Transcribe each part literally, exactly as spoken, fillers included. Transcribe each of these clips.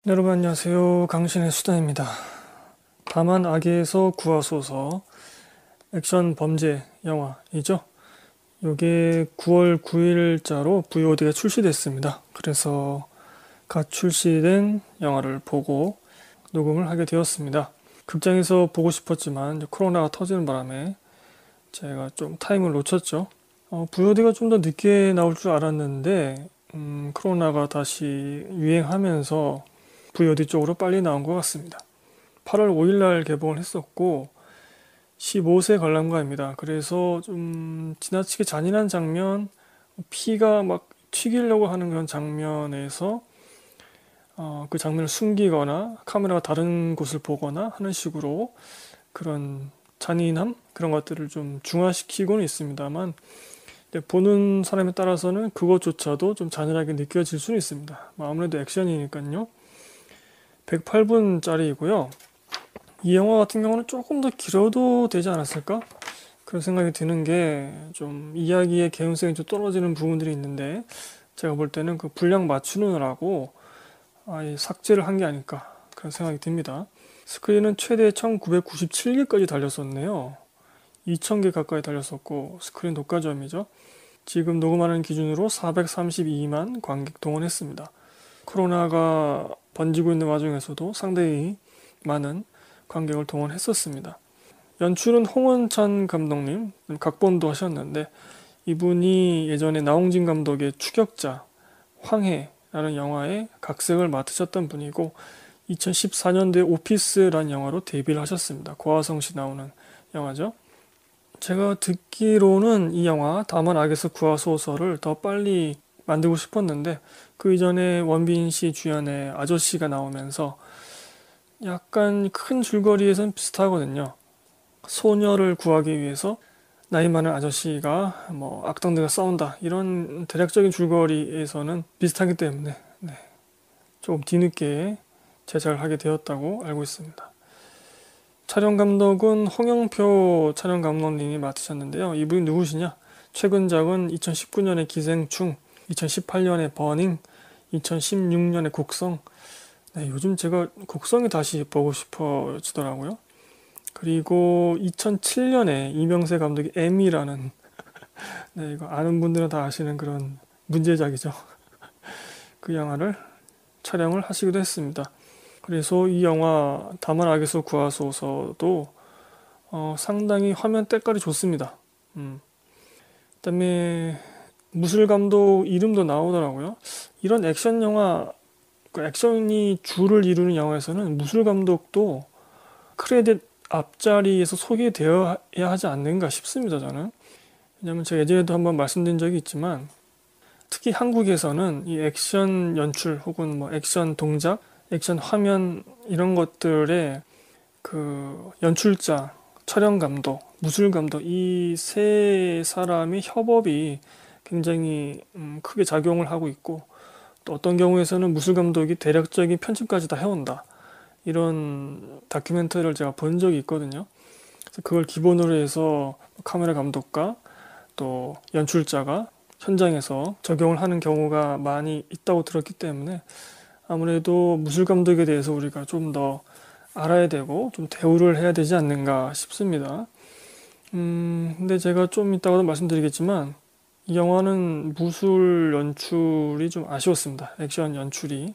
네, 여러분 안녕하세요. 강신의 수다입니다. 다만 악에서 구하소서 액션 범죄 영화이죠. 이게 구월 구일자로 브이오디가 출시됐습니다. 그래서 갓 출시된 영화를 보고 녹음을 하게 되었습니다. 극장에서 보고 싶었지만 이제 코로나가 터지는 바람에 제가 좀 타임을 놓쳤죠. 어, 브이오디가 좀 더 늦게 나올 줄 알았는데 음, 코로나가 다시 유행하면서 브이오디 쪽으로 빨리 나온 것 같습니다. 팔월 오일날 개봉을 했었고 십오 세 관람가입니다. 그래서 좀 지나치게 잔인한 장면, 피가 막 튀기려고 하는 그런 장면에서 어, 그 장면을 숨기거나 카메라가 다른 곳을 보거나 하는 식으로 그런 잔인함 그런 것들을 좀 중화시키고는 있습니다만 보는 사람에 따라서는 그것조차도 좀 잔인하게 느껴질 수는 있습니다. 뭐 아무래도 액션이니까요. 백팔 분짜리이고요. 이 영화 같은 경우는 조금 더 길어도 되지 않았을까? 그런 생각이 드는 게 좀 이야기의 개연성이 좀 떨어지는 부분들이 있는데 제가 볼 때는 그 분량 맞추느라고 아예 삭제를 한 게 아닐까 그런 생각이 듭니다. 스크린은 최대 천구백구십칠 개까지 달렸었네요. 이천 개 가까이 달렸었고 스크린 독과점이죠. 지금 녹음하는 기준으로 사백삼십이만 관객 동원했습니다. 코로나가 번지고 있는 와중에서도 상당히 많은 관객을 동원했었습니다. 연출은 홍원찬 감독님, 각본도 하셨는데 이분이 예전에 나홍진 감독의 추격자, 황해라는 영화의 각색을 맡으셨던 분이고 이천십사 년도에 오피스라는 영화로 데뷔를 하셨습니다. 고화성 씨 나오는 영화죠. 제가 듣기로는 이 영화 다만 악에서 구하소서를 더 빨리 만들고 싶었는데 그 이전에 원빈 씨 주연의 아저씨가 나오면서 약간 큰 줄거리에선 비슷하거든요. 소녀를 구하기 위해서 나이 많은 아저씨가 뭐 악당들과 싸운다 이런 대략적인 줄거리에서는 비슷하기 때문에 네, 조금 뒤늦게 제작을 하게 되었다고 알고 있습니다. 촬영 감독은 홍영표 촬영 감독님이 맡으셨는데요. 이분이 누구시냐? 최근작은 이천십구 년의 기생충, 이천십팔 년의 버닝, 이천십육 년의 곡성. 네, 요즘 제가 곡성이 다시 보고 싶어지더라고요. 그리고 이천칠 년에 이명세 감독의 M이라는 네, 이거 아는 분들은 다 아시는 그런 문제작이죠. 그 영화를 촬영을 하시기도 했습니다. 그래서 이 영화 다만 악에서 구하소서도 어, 상당히 화면 때깔이 좋습니다. 음. 그다음에 무술 감독 이름도 나오더라고요. 이런 액션 영화, 그 액션이 주를 이루는 영화에서는 무술 감독도 크레딧 앞자리에서 소개되어야 하지 않는가 싶습니다, 저는. 왜냐면 제가 예전에도 한번 말씀드린 적이 있지만 특히 한국에서는 이 액션 연출 혹은 뭐 액션 동작, 액션 화면 이런 것들에 그 연출자, 촬영 감독, 무술 감독 이 세 사람의 협업이 굉장히 음, 크게 작용을 하고 있고 또 어떤 경우에서는 무술 감독이 대략적인 편집까지 다 해온다. 이런 다큐멘터리를 제가 본 적이 있거든요. 그래서 그걸 기본으로 해서 카메라 감독과 또 연출자가 현장에서 적용을 하는 경우가 많이 있다고 들었기 때문에 아무래도 무술 감독에 대해서 우리가 좀 더 알아야 되고 좀 대우를 해야 되지 않는가 싶습니다. 음, 근데 제가 좀 이따가도 말씀드리겠지만 이 영화는 무술 연출이 좀 아쉬웠습니다. 액션 연출이.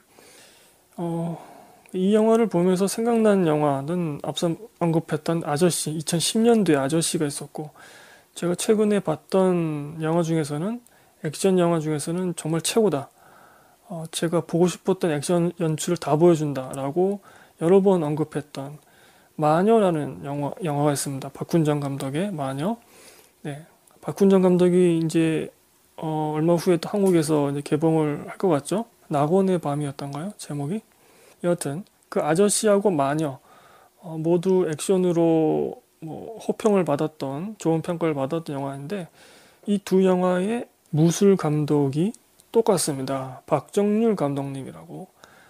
어, 이 영화를 보면서 생각난 영화는 앞서 언급했던 아저씨, 이천십 년도에 아저씨가 있었고 제가 최근에 봤던 영화 중에서는 액션 영화 중에서는 정말 최고다. 어, 제가 보고 싶었던 액션 연출을 다 보여준다라고 여러 번 언급했던 마녀라는 영화, 영화가 있습니다. 박훈정 감독의 마녀. 네. 박훈정 감독이 이제 어, 얼마 후에 또 한국에서 이제 개봉을 할 것 같죠? 낙원의 밤이었던가요? 제목이? 여하튼 그 아저씨하고 마녀 어, 모두 액션으로 뭐 호평을 받았던 좋은 평가를 받았던 영화인데 이 두 영화의 무술 감독이 똑같습니다. 박정률 감독님이라고.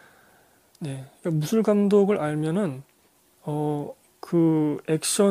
네, 그러니까 무술 감독을 알면은 어, 그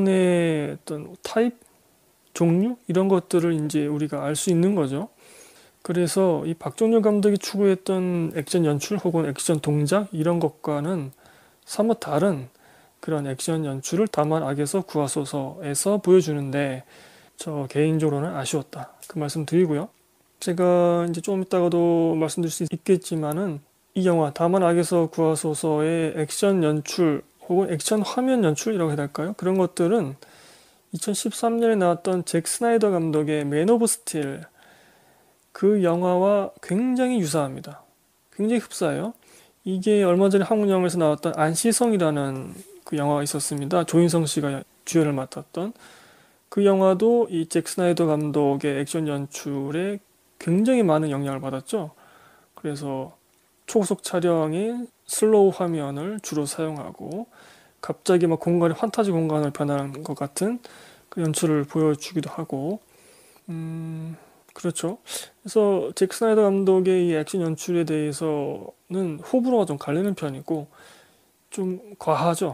액션의 어떤 타입, 종류 이런 것들을 이제 우리가 알 수 있는 거죠. 그래서 이 박정률 감독이 추구했던 액션 연출 혹은 액션 동작 이런 것과는 사뭇 다른 그런 액션 연출을 다만 악에서 구하소서에서 보여주는데 저 개인적으로는 아쉬웠다. 그 말씀 드리고요. 제가 이제 좀 이따가도 말씀드릴 수 있겠지만은 이 영화 다만 악에서 구하소서의 액션 연출 혹은 액션 화면 연출이라고 해야 될까요? 그런 것들은 이천십삼 년에 나왔던 잭 스나이더 감독의 맨 오브 스틸 그 영화와 굉장히 유사합니다. 굉장히 흡사해요. 이게 얼마 전에 한국 영화에서 나왔던 안시성이라는 그 영화가 있었습니다. 조인성 씨가 주연을 맡았던 그 영화도 이 잭 스나이더 감독의 액션 연출에 굉장히 많은 영향을 받았죠. 그래서 초고속 촬영에 슬로우 화면을 주로 사용하고 갑자기 막 공간이 판타지 공간으로 변하는 것 같은 그 연출을 보여주기도 하고 음 그렇죠. 그래서 잭 스나이더 감독의 이 액션 연출에 대해서는 호불호가 좀 갈리는 편이고 좀 과하죠.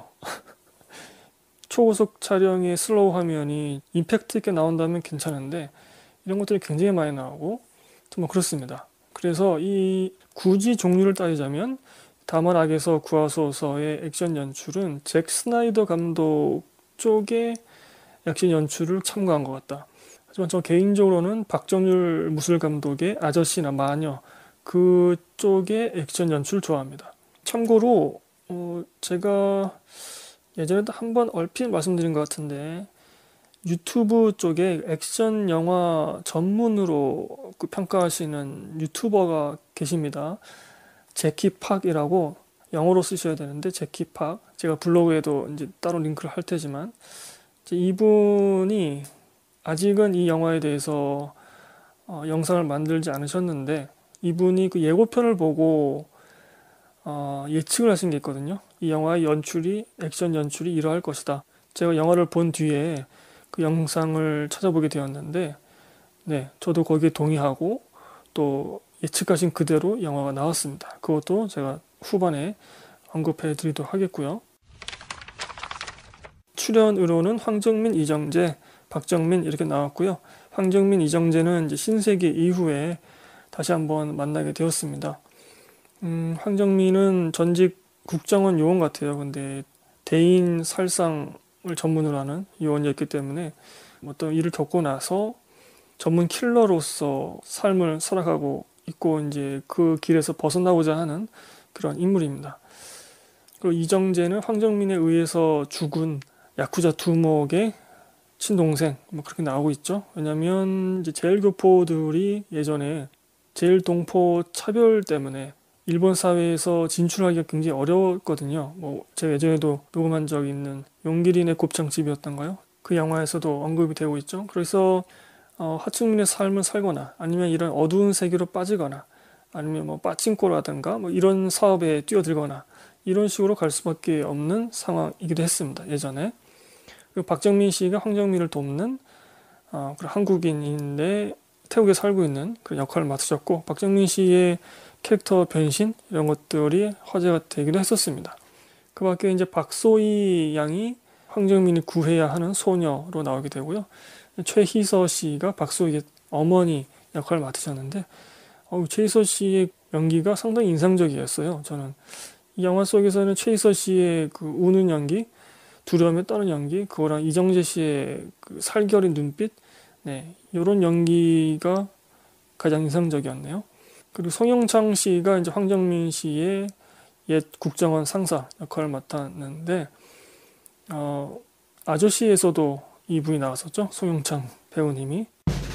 초고속 촬영의 슬로우 화면이 임팩트 있게 나온다면 괜찮은데 이런 것들이 굉장히 많이 나오고 좀 그렇습니다. 그래서 이 굳이 종류를 따지자면 다만 악에서 구하소서의 액션 연출은 잭 스나이더 감독 쪽의 액션 연출을 참고한 것 같다. 하지만 저 개인적으로는 박정률 무술 감독의 아저씨나 마녀 그쪽의 액션 연출 좋아합니다. 참고로 어, 제가 예전에도 한번 얼핏 말씀드린 것 같은데 유튜브 쪽에 액션 영화 전문으로 그 평가하시는 유튜버가 계십니다. 제키 팍이라고 영어로 쓰셔야 되는데 제키 팍 제가 블로그에도 이제 따로 링크를 할 테지만 이분이 아직은 이 영화에 대해서 어, 영상을 만들지 않으셨는데 이분이 그 예고편을 보고 어, 예측을 하신 게 있거든요. 이 영화의 연출이 액션 연출이 이러할 것이다. 제가 영화를 본 뒤에 그 영상을 찾아보게 되었는데 네, 저도 거기에 동의하고 또 예측하신 그대로 영화가 나왔습니다. 그것도 제가 후반에 언급해 드리도록 하겠고요. 출연으로는 황정민, 이정재, 박정민 이렇게 나왔고요. 황정민, 이정재는 이제 신세계 이후에 다시 한번 만나게 되었습니다. 음, 황정민은 전직 국정원 요원 같아요. 근데 대인 살상을 전문으로 하는 요원이었기 때문에 어떤 일을 겪고 나서 전문 킬러로서 삶을 살아가고 있고 이제 그 길에서 벗어나고자 하는 그런 인물입니다. 그리고 이정재는 황정민에 의해서 죽은 야쿠자 두목의 친동생 뭐 그렇게 나오고 있죠. 왜냐하면 이제 제일교포들이 예전에 제일동포 차별 때문에 일본 사회에서 진출하기가 굉장히 어려웠거든요. 뭐 제가 예전에도 녹음한 적이 있는 용기린의 곱창집이었던가요? 그 영화에서도 언급이 되고 있죠. 그래서 어, 하층민의 삶을 살거나 아니면 이런 어두운 세계로 빠지거나 아니면 뭐 빠칭코라든가 뭐 이런 사업에 뛰어들거나 이런 식으로 갈 수밖에 없는 상황이기도 했습니다. 예전에. 그리고 박정민 씨가 황정민을 돕는 어, 그런 한국인인데 태국에 살고 있는 그런 역할을 맡으셨고 박정민 씨의 캐릭터 변신 이런 것들이 화제가 되기도 했었습니다. 그 밖에 이제 박소희 양이 황정민이 구해야 하는 소녀로 나오게 되고요. 최희서 씨가 박소희의 어머니 역할을 맡으셨는데 어, 최희서 씨의 연기가 상당히 인상적이었어요. 저는 이 영화 속에서는 최희서 씨의 그 우는 연기, 두려움에 떠는 연기, 그거랑 이정재 씨의 그 살결인 눈빛, 네, 이런 연기가 가장 인상적이었네요. 그리고 송영창 씨가 이제 황정민 씨의 옛 국정원 상사 역할을 맡았는데 어, 아저씨에서도 이분이 나왔었죠. 송영창 배우님이.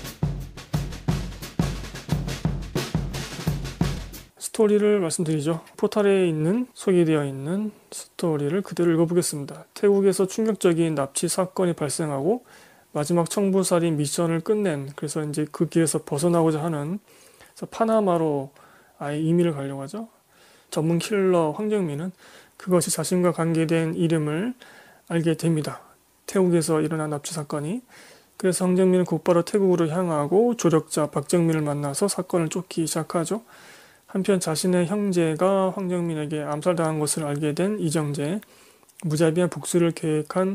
스토리를 말씀드리죠. 포탈에 있는 소개되어 있는 스토리를 그대로 읽어보겠습니다. 태국에서 충격적인 납치 사건이 발생하고 마지막 청부살인 미션을 끝낸 그래서 이제 그 길에서 벗어나고자 하는 그래서 파나마로 아예 이민을 가려고 하죠. 전문 킬러 황정민은 그것이 자신과 관계된 이름을 알게 됩니다. 태국에서 일어난 납치 사건이. 그래서 황정민은 곧바로 태국으로 향하고 조력자 박정민을 만나서 사건을 쫓기 시작하죠. 한편 자신의 형제가 황정민에게 암살당한 것을 알게 된 이정재, 무자비한 복수를 계획한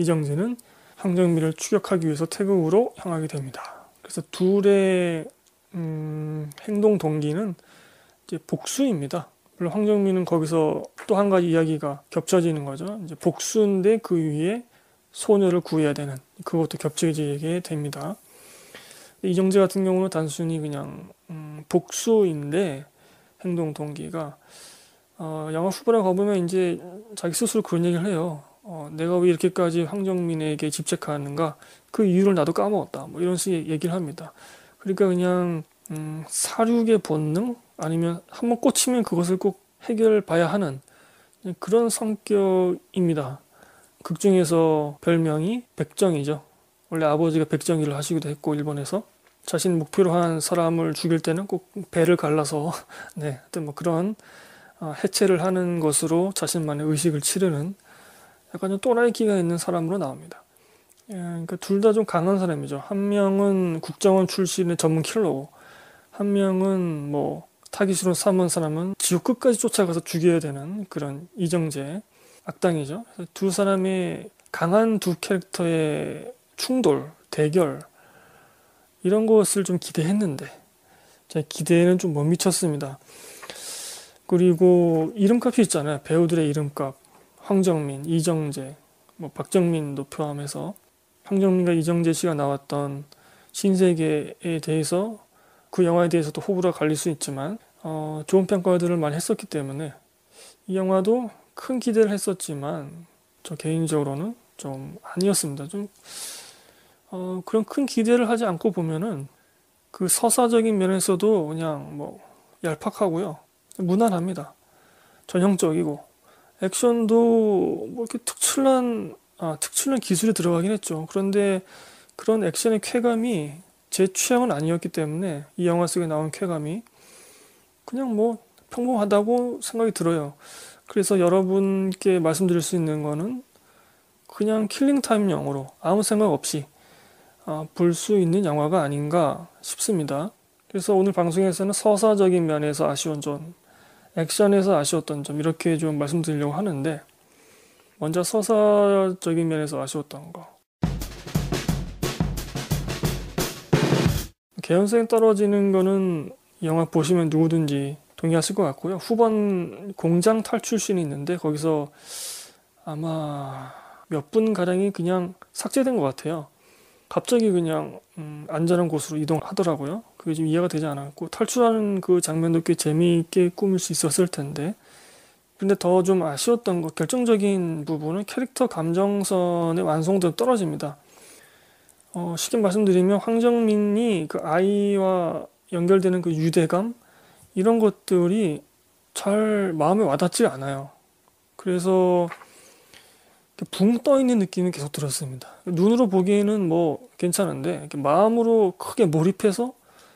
이정재는 황정민을 추격하기 위해서 태국으로 향하게 됩니다. 그래서 둘의 음, 행동 동기는 이제 복수입니다. 물론 황정민은 거기서 또 한 가지 이야기가 겹쳐지는 거죠. 이제 복수인데 그 위에 소녀를 구해야 되는, 그것도 겹쳐지게 됩니다. 이정재 같은 경우는 단순히 그냥 음, 복수인데 행동 동기가 어, 영화 후반에 가보면 이제 자기 스스로 그런 얘기를 해요. 어, 내가 왜 이렇게까지 황정민에게 집착하는가? 그 이유를 나도 까먹었다. 뭐 이런 식의 얘기를 합니다. 그러니까 그냥 음, 사륙의 본능 아니면 한번 꽂히면 그것을 꼭 해결봐야 하는 그런 성격입니다. 극 중에서 별명이 백정이죠. 원래 아버지가 백정이를 하시기도 했고 일본에서 자신 목표로 한 사람을 죽일 때는 꼭 배를 갈라서 네, 하여튼 뭐 그런 어, 해체를 하는 것으로 자신만의 의식을 치르는 약간 좀 또라이 끼가 있는 사람으로 나옵니다. 예, 그러니까 둘 다 좀 강한 사람이죠. 한 명은 국정원 출신의 전문 킬러고 한 명은 뭐 타깃으로 삼은 사람은 지옥 끝까지 쫓아가서 죽여야 되는 그런 이정재 악당이죠. 그래서 두 사람의 강한 두 캐릭터의 충돌, 대결 이런 것을 좀 기대했는데 제 기대에는 좀 못 미쳤습니다. 그리고 이름값이 있잖아요. 배우들의 이름값. 황정민, 이정재, 뭐 박정민도 포함해서 황정민과 이정재 씨가 나왔던 신세계에 대해서 그 영화에 대해서도 호불호가 갈릴 수 있지만 어, 좋은 평가들을 많이 했었기 때문에 이 영화도 큰 기대를 했었지만 저 개인적으로는 좀 아니었습니다. 좀 어, 그런 큰 기대를 하지 않고 보면은 그 서사적인 면에서도 그냥 뭐 얄팍하고요. 무난합니다. 전형적이고 액션도 뭐 이렇게 특출난 아, 특출난 기술이 들어가긴 했죠. 그런데 그런 액션의 쾌감이 제 취향은 아니었기 때문에 이 영화 속에 나온 쾌감이 그냥 뭐 평범하다고 생각이 들어요. 그래서 여러분께 말씀드릴 수 있는 거는 그냥 킬링타임용으로 아무 생각 없이 어, 볼 수 있는 영화가 아닌가 싶습니다. 그래서 오늘 방송에서는 서사적인 면에서 아쉬운 점, 액션에서 아쉬웠던 점 이렇게 좀 말씀드리려고 하는데 먼저 서사적인 면에서 아쉬웠던 거. 개연성이 떨어지는 거는 영화 보시면 누구든지 동의하실 것 같고요. 후반 공장 탈출씬이 있는데 거기서 아마 몇 분 가량이 그냥 삭제된 것 같아요. 갑자기 그냥 음, 안전한 곳으로 이동하더라고요. 그게 좀 이해가 되지 않았고 탈출하는 그 장면도 꽤 재미있게 꾸밀 수 있었을 텐데 근데 더 좀 아쉬웠던 것 결정적인 부분은 캐릭터 감정선의 완성도가 떨어집니다. 어, 쉽게 말씀드리면 황정민이 그 아이와 연결되는 그 유대감 이런 것들이 잘 마음에 와닿지 않아요. 그래서 붕 떠 있는 느낌이 계속 들었습니다. 눈으로 보기에는 뭐 괜찮은데 이렇게 마음으로 크게 몰입해서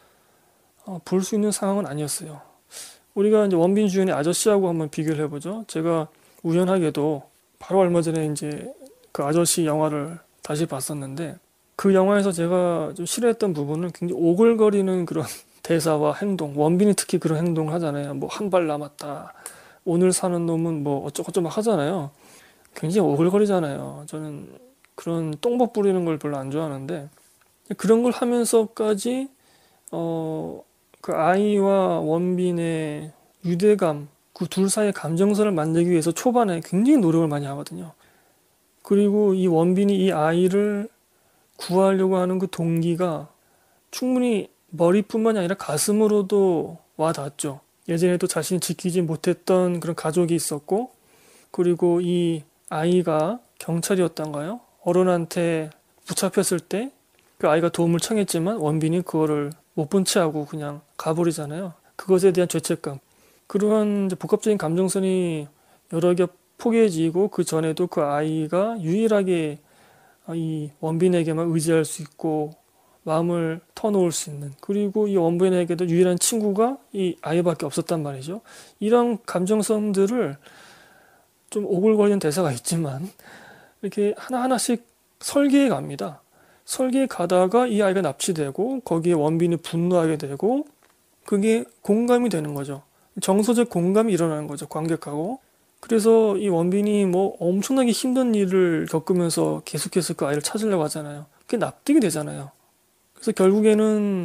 어, 볼 수 있는 상황은 아니었어요. 우리가 이제 원빈 주연의 아저씨하고 한번 비교를 해보죠. 제가 우연하게도 바로 얼마 전에 이제 그 아저씨 영화를 다시 봤었는데 그 영화에서 제가 좀 싫어했던 부분은 굉장히 오글거리는 그런 대사와 행동, 원빈이 특히 그런 행동을 하잖아요. 뭐 한 발 남았다. 오늘 사는 놈은 뭐 어쩌고저쩌고 하잖아요. 굉장히 오글거리잖아요. 저는 그런 똥밥 부리는 걸 별로 안 좋아하는데 그런 걸 하면서까지 어, 그 아이와 원빈의 유대감, 그 둘 사이의 감정선을 만들기 위해서 초반에 굉장히 노력을 많이 하거든요. 그리고 이 원빈이 이 아이를 구하려고 하는 그 동기가 충분히 머리뿐만이 아니라 가슴으로도 와 닿았죠. 예전에도 자신이 지키지 못했던 그런 가족이 있었고 그리고 이 아이가 경찰이었던가요? 어른한테 붙잡혔을 때 그 아이가 도움을 청했지만 원빈이 그거를 못 본 채 하고 그냥 가버리잖아요. 그것에 대한 죄책감. 그러한 이제 복합적인 감정선이 여러 개 포개지고 그 전에도 그 아이가 유일하게 이 원빈에게만 의지할 수 있고 마음을 터놓을 수 있는 그리고 이 원빈에게도 유일한 친구가 이 아이밖에 없었단 말이죠. 이런 감정선들을 좀 오글거리는 대사가 있지만 이렇게 하나하나씩 설계해 갑니다. 설계해 가다가 이 아이가 납치되고 거기에 원빈이 분노하게 되고 그게 공감이 되는 거죠. 정서적 공감이 일어나는 거죠. 관객하고. 그래서 이 원빈이 뭐 엄청나게 힘든 일을 겪으면서 계속해서 그 아이를 찾으려고 하잖아요. 그게 납득이 되잖아요. 그래서 결국에는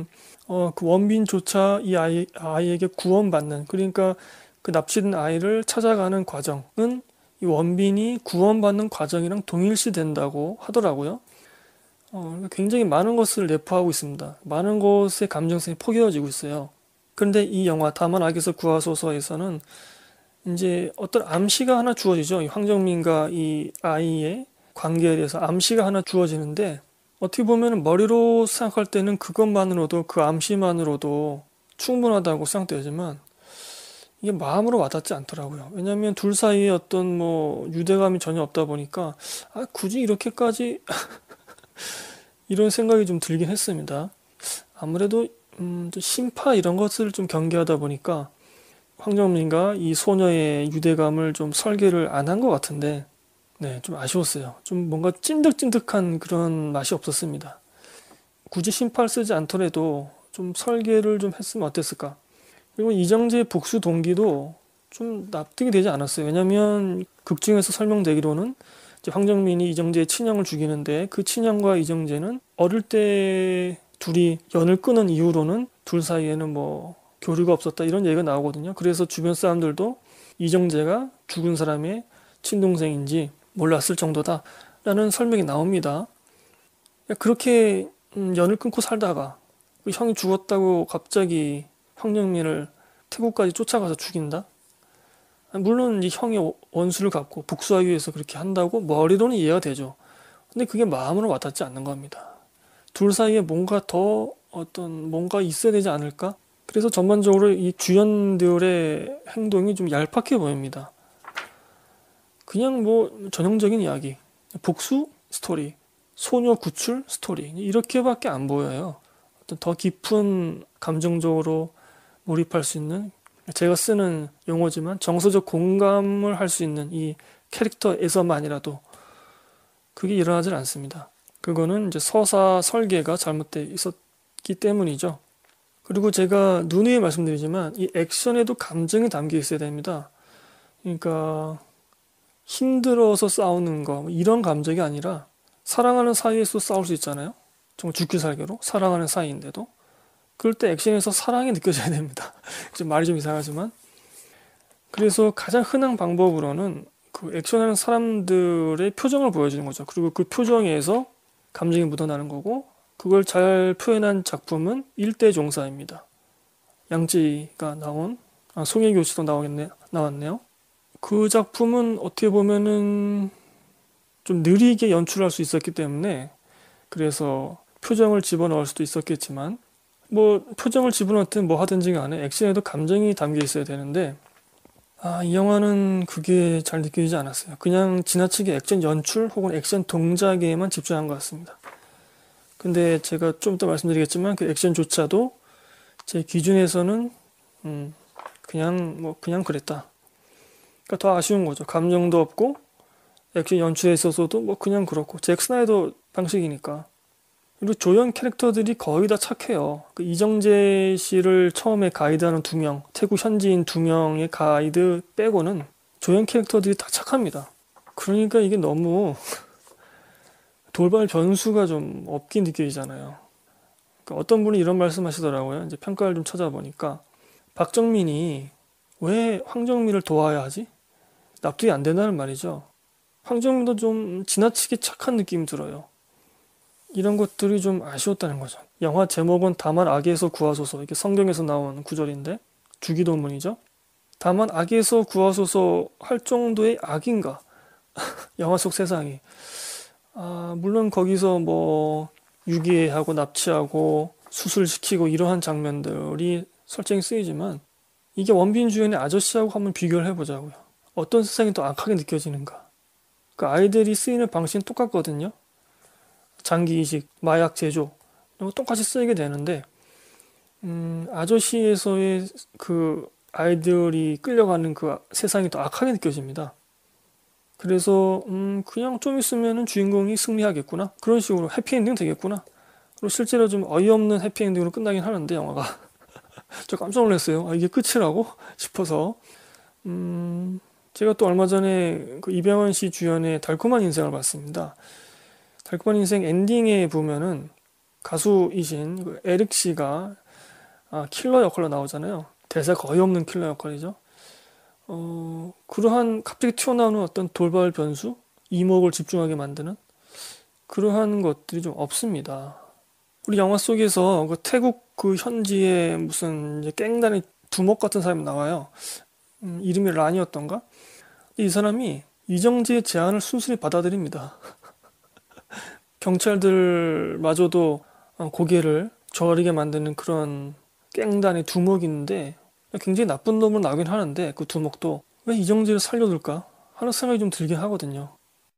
어, 그 원빈조차 이 아이, 아이에게 구원받는, 그러니까 그 납치된 아이를 찾아가는 과정은 이 원빈이 구원받는 과정이랑 동일시 된다고 하더라고요. 어, 굉장히 많은 것을 내포하고 있습니다. 많은 것의 감정성이 포개어지고 있어요. 그런데 이 영화 다만 악에서 구하소서에서는 이제 어떤 암시가 하나 주어지죠. 이 황정민과 이 아이의 관계에 대해서 암시가 하나 주어지는데, 어떻게 보면 머리로 생각할 때는 그것만으로도, 그 암시만으로도 충분하다고 생각되지만 이게 마음으로 와닿지 않더라고요. 왜냐하면 둘 사이에 어떤 뭐 유대감이 전혀 없다 보니까 아, 굳이 이렇게까지 이런 생각이 좀 들긴 했습니다. 아무래도 음, 좀 신파 이런 것을 좀 경계하다 보니까 황정민과 이 소녀의 유대감을 좀 설계를 안 한 것 같은데, 네, 좀 아쉬웠어요. 좀 뭔가 찐득찐득한 그런 맛이 없었습니다. 굳이 심파를 쓰지 않더라도 좀 설계를 좀 했으면 어땠을까? 그리고 이정재의 복수 동기도 좀 납득이 되지 않았어요. 왜냐면 극 중에서 설명되기로는 이제 황정민이 이정재의 친형을 죽이는데, 그 친형과 이정재는 어릴 때 둘이 연을 끊은 이후로는 둘 사이에는 뭐 교류가 없었다 이런 얘기가 나오거든요. 그래서 주변 사람들도 이정재가 죽은 사람의 친동생인지 몰랐을 정도다라는 설명이 나옵니다. 그렇게 음, 연을 끊고 살다가 그 형이 죽었다고 갑자기 황정민을 태국까지 쫓아가서 죽인다? 물론 이 형이 원수를 갚고 복수하기 위해서 그렇게 한다고 머리로는 이해가 되죠. 근데 그게 마음으로 와닿지 않는 겁니다. 둘 사이에 뭔가 더 어떤 뭔가 있어야 되지 않을까? 그래서 전반적으로 이 주연들의 행동이 좀 얄팍해 보입니다. 그냥 뭐 전형적인 이야기, 복수 스토리, 소녀 구출 스토리 이렇게밖에 안 보여요. 어떤 더 깊은 감정적으로 몰입할 수 있는, 제가 쓰는 용어지만 정서적 공감을 할 수 있는 이 캐릭터에서만이라도 그게 일어나질 않습니다. 그거는 이제 서사 설계가 잘못되어 있었기 때문이죠. 그리고 제가 누누이 말씀드리지만 이 액션에도 감정이 담겨 있어야 됩니다. 그러니까 힘들어서 싸우는 거 이런 감정이 아니라, 사랑하는 사이에서 싸울 수 있잖아요. 정말 죽기 살기로 사랑하는 사이인데도 그럴 때 액션에서 사랑이 느껴져야 됩니다. 좀 말이 좀 이상하지만, 그래서 가장 흔한 방법으로는 그 액션하는 사람들의 표정을 보여주는 거죠. 그리고 그 표정에서 감정이 묻어나는 거고, 그걸 잘 표현한 작품은 일대종사입니다. 양지가 나온, 아, 송혜교 씨도 나오겠네, 나왔네요. 그 작품은 어떻게 보면은 좀 느리게 연출할 수 있었기 때문에, 그래서 표정을 집어넣을 수도 있었겠지만, 뭐 표정을 집어넣든 뭐 하든지 간에 액션에도 감정이 담겨 있어야 되는데, 아, 이 영화는 그게 잘 느껴지지 않았어요. 그냥 지나치게 액션 연출 혹은 액션 동작에만 집중한 것 같습니다. 근데 제가 좀 이따 말씀드리겠지만 그 액션조차도 제 기준에서는 음, 그냥 뭐 그냥 그랬다. 그러니까 더 아쉬운 거죠. 감정도 없고 액션 연출에 있어서도 뭐 그냥 그렇고, 잭 스나이더 방식이니까. 그리고 조연 캐릭터들이 거의 다 착해요. 그 이정재 씨를 처음에 가이드하는 두 명, 태국 현지인 두 명의 가이드 빼고는 조연 캐릭터들이 다 착합니다. 그러니까 이게 너무 돌발 변수가 좀 없게 느껴지잖아요. 그러니까 어떤 분이 이런 말씀 하시더라고요. 이제 평가를 좀 찾아보니까 박정민이 왜 황정민을 도와야 하지? 납득이 안 된다는 말이죠. 황정민도 좀 지나치게 착한 느낌이 들어요. 이런 것들이 좀 아쉬웠다는 거죠. 영화 제목은 다만 악에서 구하소서, 이게 성경에서 나온 구절인데 주기도문이죠. 다만 악에서 구하소서 할 정도의 악인가? 영화 속 세상이. 아, 물론 거기서 뭐 유기하고 납치하고 수술시키고 이러한 장면들이 설정이 쓰이지만, 이게 원빈 주연의 아저씨하고 한번 비교를 해보자고요. 어떤 세상이 더 악하게 느껴지는가? 그 아이들이 쓰이는 방식은 똑같거든요. 장기 이식, 마약 제조 이런 거 똑같이 쓰이게 되는데, 음, 아저씨에서의 그 아이들이 끌려가는 그 세상이 더 악하게 느껴집니다. 그래서 음, 그냥 좀 있으면은 주인공이 승리하겠구나, 그런 식으로 해피엔딩 되겠구나. 그리고 실제로 좀 어이없는 해피엔딩으로 끝나긴 하는데 영화가 저 깜짝 놀랐어요. 아, 이게 끝이라고 싶어서. 음, 제가 또 얼마 전에 그 이병헌 씨 주연의 달콤한 인생을 봤습니다. 달콤한 인생 엔딩에 보면은 가수이신 그 에릭 씨가 아, 킬러 역할로 나오잖아요. 대사 거의 없는 킬러 역할이죠. 어, 그러한 갑자기 튀어나오는 어떤 돌발 변수, 이목을 집중하게 만드는 그러한 것들이 좀 없습니다. 우리 영화 속에서 그 태국 그 현지에 무슨 이제 깽단의 두목 같은 사람이 나와요. 음, 이름이 란이었던가? 이 사람이 이정재의 제안을 순순히 받아들입니다. 경찰들마저도 어, 고개를 저리게 만드는 그런 깽단의 두목인데 굉장히 나쁜 놈으로 나오긴 하는데 그 두목도 왜 이정재를 살려둘까 하는 생각이 좀 들긴 하거든요.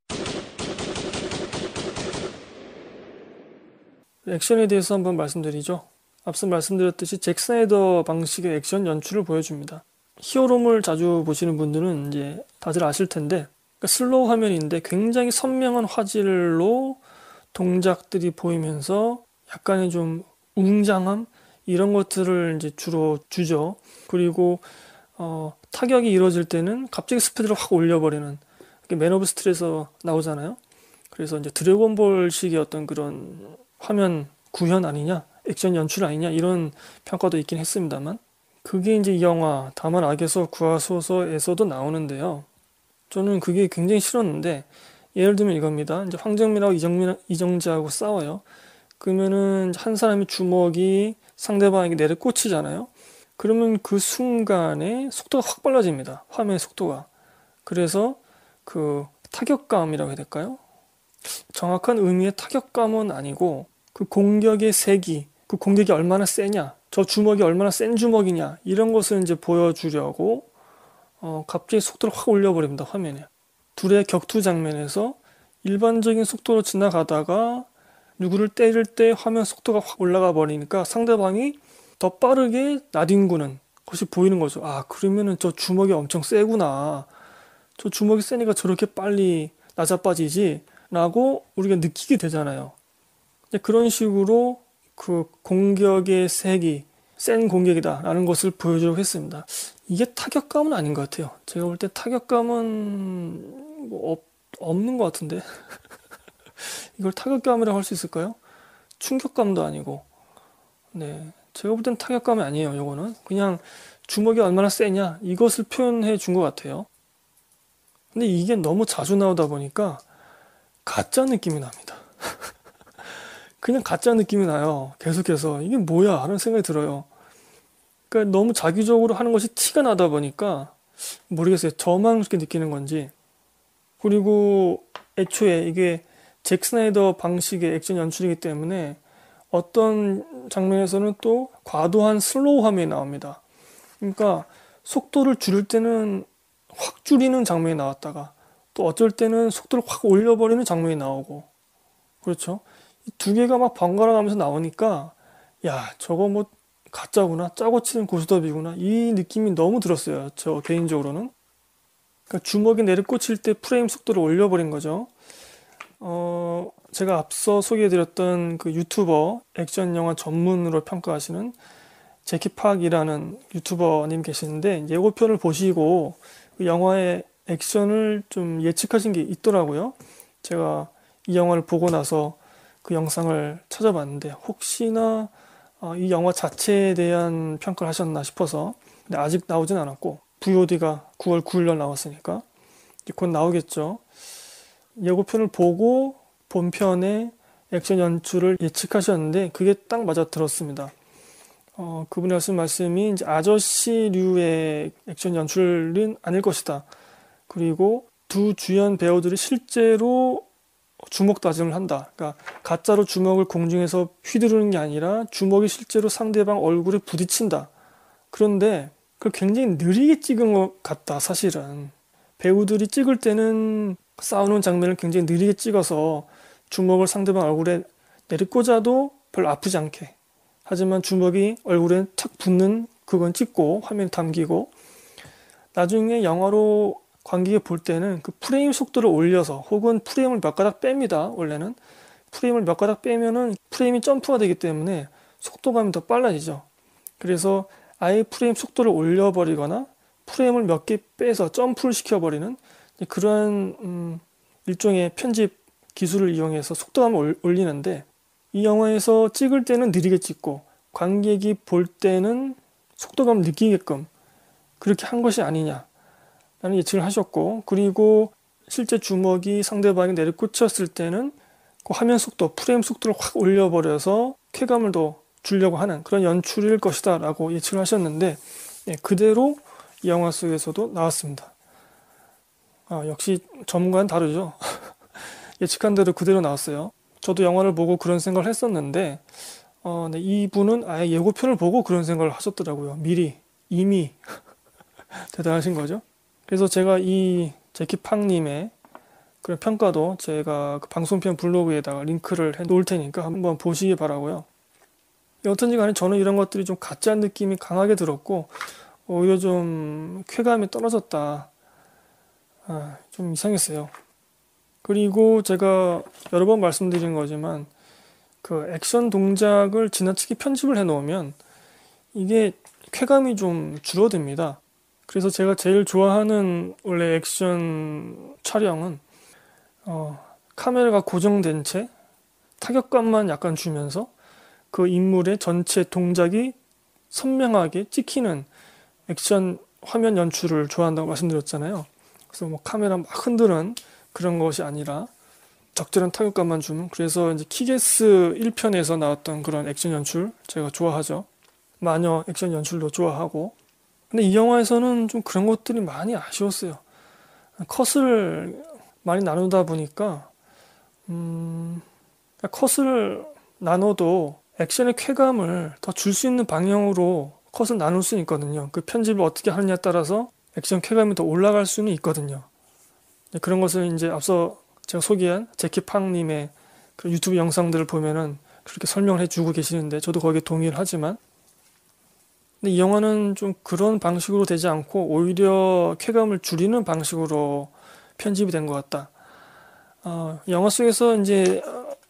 액션에 대해서 한번 말씀드리죠. 앞서 말씀드렸듯이 잭 스나이더 방식의 액션 연출을 보여줍니다. 히어로물 자주 보시는 분들은 이제 다들 아실 텐데 그러니까 슬로우 화면인데 굉장히 선명한 화질로 동작들이 보이면서 약간의 좀 웅장함 이런 것들을 이제 주로 주죠. 그리고 어, 타격이 이루어질 때는 갑자기 스피드를 확 올려버리는 맨 오브 스틸에서 나오잖아요. 그래서 이제 드래곤볼식의 어떤 그런 화면 구현 아니냐, 액션 연출 아니냐 이런 평가도 있긴 했습니다만 그게 이제 이 영화 다만 악에서 구하소서에서도 나오는데요. 저는 그게 굉장히 싫었는데 예를 들면 이겁니다. 이제 황정민하고 이정민, 이정재하고 싸워요. 그러면은 한 사람이 주먹이 상대방에게 내려꽂히잖아요. 그러면 그 순간에 속도가 확 빨라집니다. 화면의 속도가. 그래서 그 타격감이라고 해야 될까요? 정확한 의미의 타격감은 아니고 그 공격의 세기, 그 공격이 얼마나 세냐, 저 주먹이 얼마나 센 주먹이냐 이런 것을 이제 보여주려고 어, 갑자기 속도를 확 올려버립니다. 화면에. 둘의 격투 장면에서 일반적인 속도로 지나가다가 누구를 때릴 때 화면 속도가 확 올라가 버리니까 상대방이 더 빠르게 나뒹구는 것이 보이는 거죠. 아, 그러면은 저 주먹이 엄청 세구나. 저 주먹이 세니까 저렇게 빨리 낮아빠지지 라고 우리가 느끼게 되잖아요. 그런 식으로 그 공격의 색이 센 공격이다 라는 것을 보여주려고 했습니다. 이게 타격감은 아닌 것 같아요. 제가 볼 때 타격감은 뭐 없, 없는 것 같은데 이걸 타격감이라고 할 수 있을까요? 충격감도 아니고 네, 제가 볼 땐 타격감이 아니에요. 요거는 그냥 주먹이 얼마나 세냐 이것을 표현해 준 것 같아요. 근데 이게 너무 자주 나오다 보니까 가짜 느낌이 납니다. 그냥 가짜 느낌이 나요. 계속해서 이게 뭐야 하는 생각이 들어요. 그러니까 너무 자기적으로 하는 것이 티가 나다 보니까 모르겠어요. 저만 그렇게 느끼는 건지. 그리고 애초에 이게 잭 스나이더 방식의 액션 연출이기 때문에 어떤 장면에서는 또 과도한 슬로우 화면이 나옵니다. 그러니까 속도를 줄일 때는 확 줄이는 장면이 나왔다가 또 어쩔 때는 속도를 확 올려버리는 장면이 나오고 그렇죠. 이 두 개가 막 번갈아 가면서 나오니까 야 저거 뭐 가짜구나 짜고 치는 고스톱이구나 이 느낌이 너무 들었어요. 저 개인적으로는. 그러니까 주먹이 내려꽂힐 때 프레임 속도를 올려버린 거죠. 어, 제가 앞서 소개해드렸던 그 유튜버 액션 영화 전문으로 평가하시는 제키 팍이라는 유튜버님 계시는데 예고편을 보시고 그 영화의 액션을 좀 예측하신 게 있더라고요. 제가 이 영화를 보고 나서 그 영상을 찾아봤는데 혹시나 어, 이 영화 자체에 대한 평가를 하셨나 싶어서 근데 아직 나오진 않았고 브이오디가 구월 구일날 나왔으니까 이제 곧 나오겠죠. 예고편을 보고 본편의 액션 연출을 예측하셨는데 그게 딱 맞아 들었습니다. 어, 그분이 하신 말씀이 이제 아저씨류의 액션 연출은 아닐 것이다. 그리고 두 주연 배우들이 실제로 주먹 다짐을 한다. 그러니까 가짜로 주먹을 공중에서 휘두르는 게 아니라 주먹이 실제로 상대방 얼굴에 부딪힌다. 그런데 그걸 굉장히 느리게 찍은 것 같다. 사실은 배우들이 찍을 때는 싸우는 장면을 굉장히 느리게 찍어서 주먹을 상대방 얼굴에 내리꽂아도 별로 아프지 않게 하지만 주먹이 얼굴에 탁 붙는 그건 찍고 화면에 담기고 나중에 영화로 관객이 볼 때는 그 프레임 속도를 올려서 혹은 프레임을 몇 가닥 뺍니다. 원래는 프레임을 몇 가닥 빼면은 프레임이 점프가 되기 때문에 속도감이 더 빨라지죠. 그래서 아예 프레임 속도를 올려버리거나 프레임을 몇 개 빼서 점프를 시켜버리는 그러한 음, 일종의 편집 기술을 이용해서 속도감을 올리는데 이 영화에서 찍을 때는 느리게 찍고 관객이 볼 때는 속도감을 느끼게끔 그렇게 한 것이 아니냐라는 예측을 하셨고, 그리고 실제 주먹이 상대방이 내리꽂혔을 때는 그 화면 속도, 프레임 속도를 확 올려버려서 쾌감을 더 주려고 하는 그런 연출일 것이다 라고 예측을 하셨는데, 네, 그대로 이 영화 속에서도 나왔습니다. 아, 역시 전문가는 다르죠. 예측한 대로 그대로 나왔어요. 저도 영화를 보고 그런 생각을 했었는데 어, 네, 이분은 아예 예고편을 보고 그런 생각을 하셨더라고요. 미리, 이미. 대단하신 거죠. 그래서 제가 이 제키 팡님의 그런 평가도 제가 그 방송편 블로그에다가 링크를 해 놓을 테니까 한번 보시기 바라고요. 여튼지 간에 저는 이런 것들이 좀 가짜 느낌이 강하게 들었고 오히려 좀 쾌감이 떨어졌다. 아, 좀 이상했어요. 그리고 제가 여러 번 말씀드린 거지만 그 액션 동작을 지나치게 편집을 해 놓으면 이게 쾌감이 좀 줄어듭니다. 그래서 제가 제일 좋아하는 원래 액션 촬영은 어, 카메라가 고정된 채 타격감만 약간 주면서 그 인물의 전체 동작이 선명하게 찍히는 액션 화면 연출을 좋아한다고 말씀드렸잖아요. 그래서 뭐 카메라 막 흔드는 그런 것이 아니라 적절한 타격감만 주는, 그래서 이제 키게스 일 편에서 나왔던 그런 액션 연출 제가 좋아하죠. 마녀 액션 연출도 좋아하고. 근데 이 영화에서는 좀 그런 것들이 많이 아쉬웠어요. 컷을 많이 나누다 보니까 음, 컷을 나눠도 액션의 쾌감을 더 줄 수 있는 방향으로 컷을 나눌 수 있거든요. 그 편집을 어떻게 하느냐에 따라서 액션 쾌감이 더 올라갈 수는 있거든요. 그런 것을 이제 앞서 제가 소개한 제키 팡님의 그 유튜브 영상들을 보면은 그렇게 설명을 해주고 계시는데 저도 거기에 동의를 하지만, 근데 이 영화는 좀 그런 방식으로 되지 않고 오히려 쾌감을 줄이는 방식으로 편집이 된 것 같다. 어, 영화 속에서 이제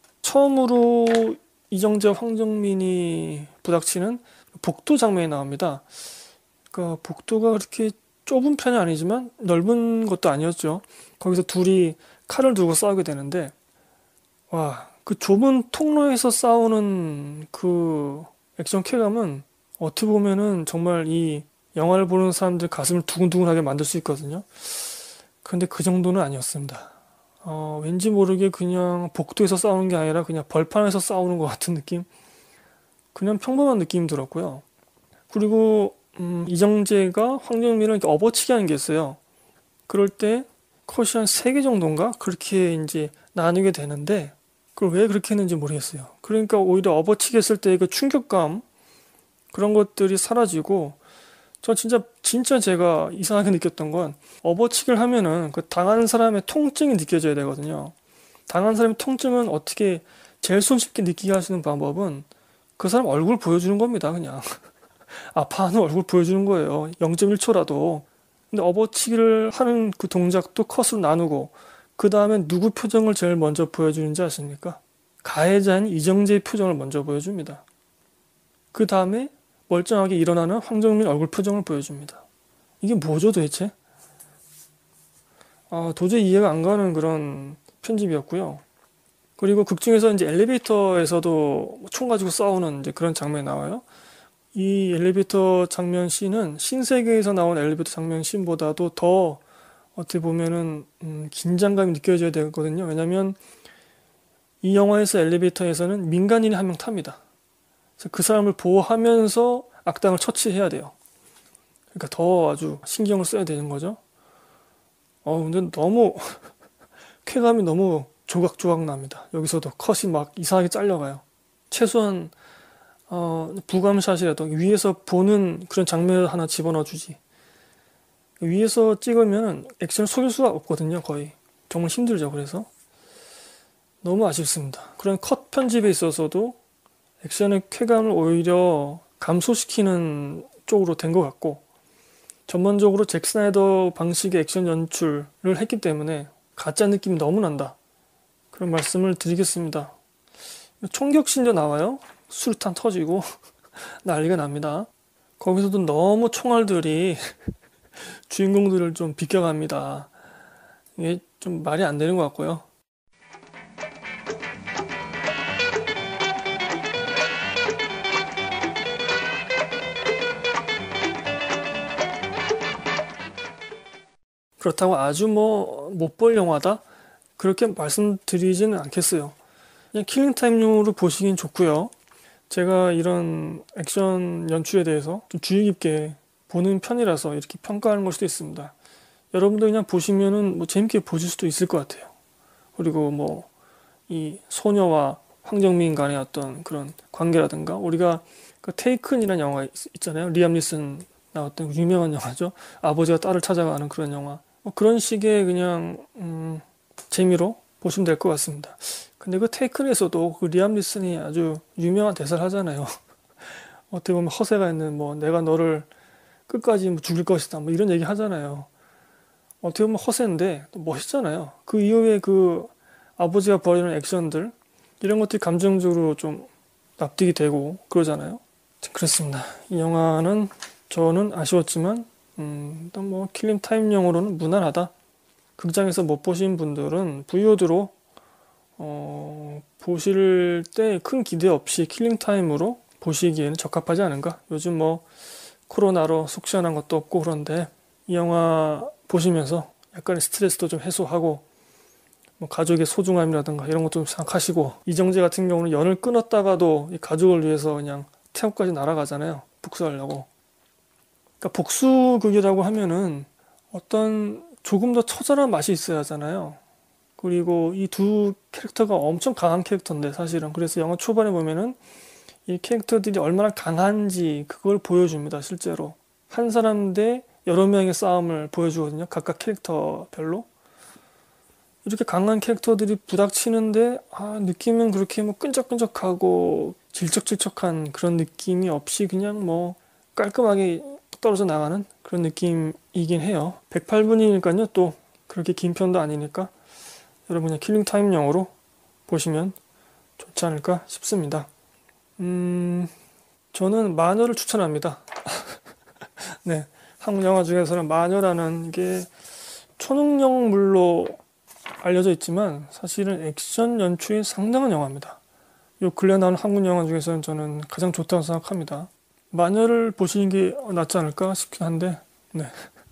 처음으로 이정재, 황정민이 부닥치는 복도 장면이 나옵니다. 그 복도가 그렇게 좁은 편이 아니지만 넓은 것도 아니었죠. 거기서 둘이 칼을 들고 싸우게 되는데, 와, 그 좁은 통로에서 싸우는 그 액션 쾌감은 어떻게 보면은 정말 이 영화를 보는 사람들 가슴을 두근두근하게 만들 수 있거든요. 근데 그 정도는 아니었습니다. 어, 왠지 모르게 그냥 복도에서 싸우는 게 아니라 그냥 벌판에서 싸우는 것 같은 느낌? 그냥 평범한 느낌이 들었고요. 그리고 음, 이정재가 황정민을 이렇게 업어치기 하는 게 있어요. 그럴 때 컷이 한 세 개 정도인가? 그렇게 이제 나누게 되는데 그걸 왜 그렇게 했는지 모르겠어요. 그러니까 오히려 업어치기 했을 때 그 충격감, 그런 것들이 사라지고, 저 진짜 진짜 제가 이상하게 느꼈던 건 업어치기를 하면은 그 당하는 사람의 통증이 느껴져야 되거든요. 당한 사람의 통증은 어떻게 제일 손쉽게 느끼게 하시는 방법은 그 사람 얼굴 보여주는 겁니다. 그냥 아파하는 얼굴 보여주는 거예요. 영 점 일 초라도. 근데 업어치기를 하는 그 동작도 컷으로 나누고 그 다음에 누구 표정을 제일 먼저 보여주는지 아십니까? 가해자인 이정재의 표정을 먼저 보여줍니다. 그 다음에 멀쩡하게 일어나는 황정민 얼굴 표정을 보여줍니다. 이게 뭐죠 도대체? 아, 도저히 이해가 안 가는 그런 편집이었고요. 그리고 극 중에서 이제 엘리베이터에서도 총 가지고 싸우는 이제 그런 장면이 나와요. 이 엘리베이터 장면 씬은 신세계에서 나온 엘리베이터 장면 씬보다도 더 어떻게 보면은 음, 긴장감이 느껴져야 되거든요. 왜냐면 이 영화에서 엘리베이터에서는 민간인이 한 명 탑니다. 그래서 그 사람을 보호하면서 악당을 처치해야 돼요. 그러니까 더 아주 신경을 써야 되는 거죠. 어, 근데 너무 쾌감이 너무 조각조각 납니다. 여기서도 컷이 막 이상하게 잘려가요. 최소한 어, 부감샷이라도 위에서 보는 그런 장면을 하나 집어넣어 주지. 위에서 찍으면 액션을 속일 수가 없거든요. 거의 정말 힘들죠. 그래서 너무 아쉽습니다. 그런 컷 편집에 있어서도 액션의 쾌감을 오히려 감소시키는 쪽으로 된 것 같고, 전반적으로 잭 스나이더 방식의 액션 연출을 했기 때문에 가짜 느낌이 너무 난다, 그런 말씀을 드리겠습니다. 총격신도 나와요. 수류탄 터지고 난리가 납니다. 거기서도 너무 총알들이 주인공들을 좀 비껴갑니다. 이게 좀 말이 안 되는 것 같고요. 그렇다고 아주 뭐 못 볼 영화다 그렇게 말씀드리지는 않겠어요. 그냥 킬링타임용으로 보시긴 좋고요. 제가 이런 액션 연출에 대해서 좀 주의 깊게 보는 편이라서 이렇게 평가하는 걸 수도 있습니다. 여러분도 그냥 보시면은 뭐 재밌게 보실 수도 있을 것 같아요. 그리고 뭐 이 소녀와 황정민 간의 어떤 그런 관계라든가, 우리가 그 테이큰이라는 영화 있, 있잖아요. 리암 니슨 나왔던 유명한 영화죠. 아버지가 딸을 찾아가는 그런 영화. 뭐 그런 식의 그냥 음, 재미로 보시면 될 것 같습니다. 근데 그 테이큰에서도 그 리암 니슨이 아주 유명한 대사를 하잖아요. 어떻게 보면 허세가 있는 뭐 내가 너를 끝까지 뭐 죽일 것이다 뭐 이런 얘기 하잖아요. 어떻게 보면 허세인데 또 멋있잖아요. 그 이후에 그 아버지가 벌이는 액션들 이런 것들이 감정적으로 좀 납득이 되고 그러잖아요. 그렇습니다. 이 영화는 저는 아쉬웠지만 음, 일단 뭐 킬링 타임용으로는 무난하다. 극장에서 못 보신 분들은 브이오디로 어, 보실 때 큰 기대 없이 킬링 타임으로 보시기에는 적합하지 않은가. 요즘 뭐 코로나로 속 시원한 것도 없고 그런데 이 영화 보시면서 약간의 스트레스도 좀 해소하고 뭐 가족의 소중함이라든가 이런 것도 좀 생각하시고, 이정재 같은 경우는 연을 끊었다가도 이 가족을 위해서 그냥 태국까지 날아가잖아요. 복수하려고. 그러니까 복수극이라고 하면은 어떤 조금 더 처절한 맛이 있어야 하잖아요. 그리고 이 두 캐릭터가 엄청 강한 캐릭터인데 사실은, 그래서 영화 초반에 보면은 이 캐릭터들이 얼마나 강한지 그걸 보여줍니다. 실제로 한 사람 대 여러 명의 싸움을 보여주거든요. 각각 캐릭터별로. 이렇게 강한 캐릭터들이 부닥치는데 아, 느낌은 그렇게 뭐 끈적끈적하고 질척질척한 그런 느낌이 없이 그냥 뭐 깔끔하게 떨어져 나가는 그런 느낌이긴 해요. 백팔 분이니까요. 또 그렇게 긴 편도 아니니까 여러분 그냥 킬링타임용으로 보시면 좋지 않을까 싶습니다. 음, 저는 마녀를 추천합니다. 네, 한국 영화 중에서는 마녀라는 게 초능력물로 알려져 있지만 사실은 액션 연출이 상당한 영화입니다. 요 근래 나온 한국 영화 중에서는 저는 가장 좋다고 생각합니다. 마녀를 보시는 게 낫지 않을까 싶긴 한데, 네.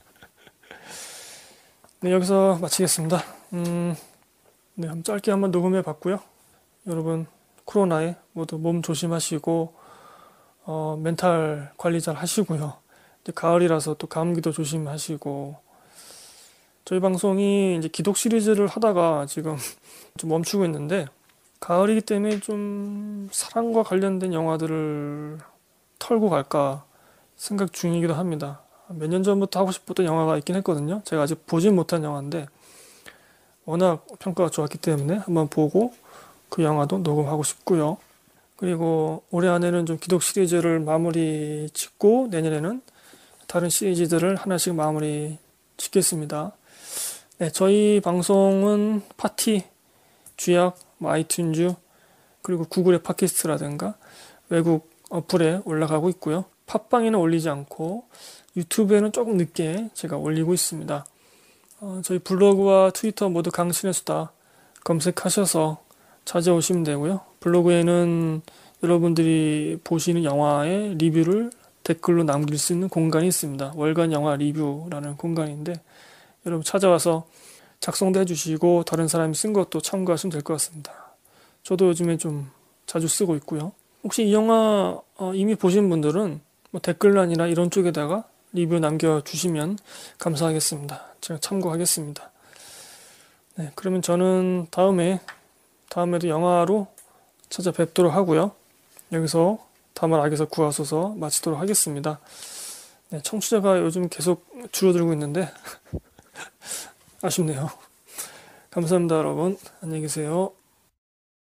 네, 여기서 마치겠습니다. 음, 네, 한번 짧게 한번 녹음해 봤고요. 여러분 코로나에 모두 몸 조심하시고 어, 멘탈 관리 잘 하시고요. 이제 가을이라서 또 감기도 조심하시고, 저희 방송이 이제 기독 시리즈를 하다가 지금 좀 멈추고 있는데, 가을이기 때문에 좀 사랑과 관련된 영화들을 털고 갈까 생각 중이기도 합니다. 몇 년 전부터 하고 싶었던 영화가 있긴 했거든요. 제가 아직 보진 못한 영화인데 워낙 평가가 좋았기 때문에 한번 보고 그 영화도 녹음하고 싶고요. 그리고 올해 안에는 좀 기독 시리즈를 마무리 짓고 내년에는 다른 시리즈들을 하나씩 마무리 짓겠습니다. 네, 저희 방송은 파티, 쥐약, 뭐 아이튠즈, 그리고 구글의 팟캐스트라든가 외국 어플에 올라가고 있고요. 팟빵에는 올리지 않고 유튜브에는 조금 늦게 제가 올리고 있습니다. 어, 저희 블로그와 트위터 모두 강신의 수다 검색하셔서 찾아오시면 되고요. 블로그에는 여러분들이 보시는 영화의 리뷰를 댓글로 남길 수 있는 공간이 있습니다. 월간 영화 리뷰라는 공간인데 여러분 찾아와서 작성도 해주시고 다른 사람이 쓴 것도 참고하시면 될 것 같습니다. 저도 요즘에 좀 자주 쓰고 있고요. 혹시 이 영화 어, 이미 보신 분들은 뭐 댓글란이나 이런 쪽에다가 리뷰 남겨주시면 감사하겠습니다. 제가 참고하겠습니다. 네, 그러면 저는 다음에 다음에도 영화로 찾아뵙도록 하고요. 여기서 다만 악에서 구하소서 마치도록 하겠습니다. 네, 청취자가 요즘 계속 줄어들고 있는데 아쉽네요. 감사합니다, 여러분. 안녕히 계세요.